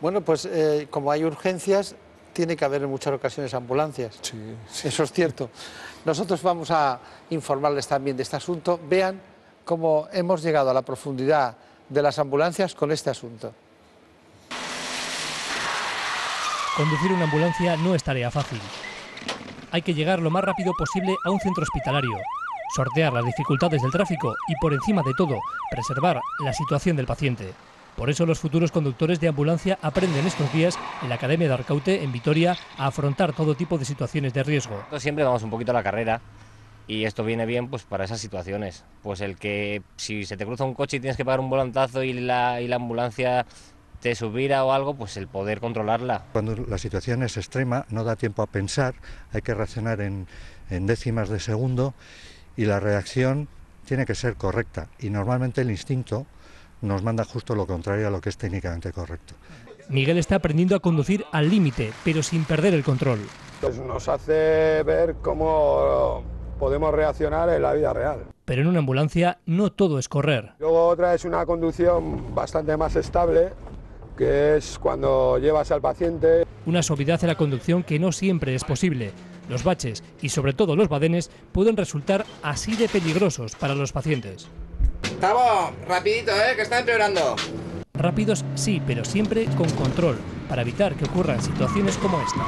Bueno, pues como hay urgencias, tiene que haber en muchas ocasiones ambulancias. Sí, sí. Eso es cierto. Nosotros vamos a informarles también de este asunto. Vean cómo hemos llegado a la profundidad de las ambulancias con este asunto. Conducir una ambulancia no es tarea fácil. Hay que llegar lo más rápido posible a un centro hospitalario, sortear las dificultades del tráfico y, por encima de todo, preservar la situación del paciente. Por eso los futuros conductores de ambulancia aprenden estos días en la Academia de Arcaute, en Vitoria, a afrontar todo tipo de situaciones de riesgo. Siempre vamos un poquito a la carrera y esto viene bien pues para esas situaciones. Pues el que si se te cruza un coche y tienes que pagar un volantazo y la ambulancia te subirá o algo, pues el poder controlarla. Cuando la situación es extrema, no da tiempo a pensar, hay que reaccionar en décimas de segundo y la reacción tiene que ser correcta y normalmente el instinto nos manda justo lo contrario a lo que es técnicamente correcto. Miguel está aprendiendo a conducir al límite, pero sin perder el control. Pues nos hace ver cómo podemos reaccionar en la vida real. Pero en una ambulancia no todo es correr. Luego otra es una conducción bastante más estable, que es cuando llevas al paciente. Una suavidad en la conducción que no siempre es posible. Los baches y sobre todo los badenes pueden resultar así de peligrosos para los pacientes. Gustavo, rapidito, que está empeorando. Rápidos sí, pero siempre con control, para evitar que ocurran situaciones como esta.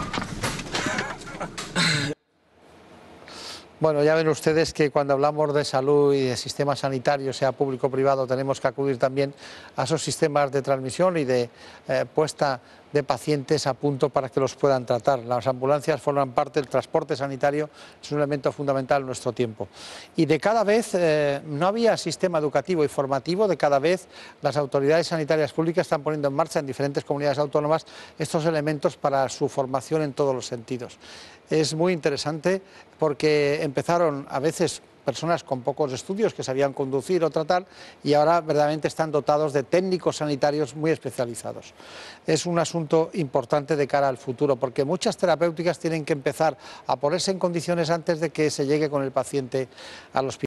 Bueno, ya ven ustedes que cuando hablamos de salud y de sistema sanitario, sea público o privado, tenemos que acudir también a esos sistemas de transmisión y de puesta de pacientes a punto para que los puedan tratar. Las ambulancias forman parte del transporte sanitario, es un elemento fundamental en nuestro tiempo. Y de cada vez no había sistema educativo y formativo, de cada vez las autoridades sanitarias públicas están poniendo en marcha en diferentes comunidades autónomas estos elementos para su formación en todos los sentidos. Es muy interesante porque empezaron a veces personas con pocos estudios que sabían conducir o tratar y ahora verdaderamente están dotados de técnicos sanitarios muy especializados. Es un asunto importante de cara al futuro porque muchas terapéuticas tienen que empezar a ponerse en condiciones antes de que se llegue con el paciente al hospital.